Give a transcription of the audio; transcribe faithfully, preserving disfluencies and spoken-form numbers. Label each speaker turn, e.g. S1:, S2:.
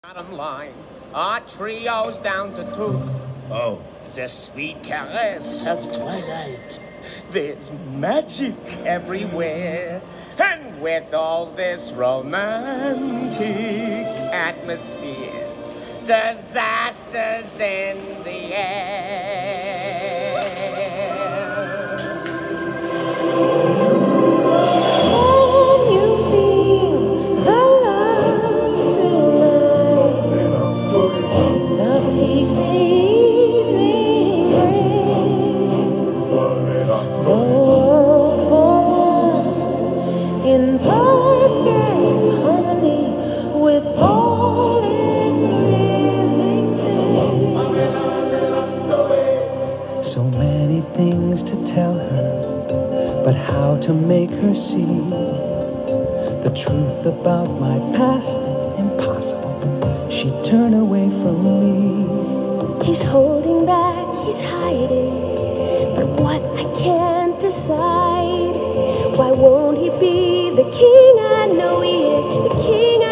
S1: Bottom line, our trio's down to two. Oh, the sweet caress of twilight. There's magic everywhere. And with all this romantic atmosphere, disasters in the air.
S2: Can you feel the love tonight? The peace the evening brings. The world for once in perfect harmony with all its living things.
S3: So many things to tell her, but how to make her see the truth about my past? Impossible. She'd turn away from me.
S2: He's holding back, he's hiding, but what I can't decide. Why won't he be the king I know he is, the king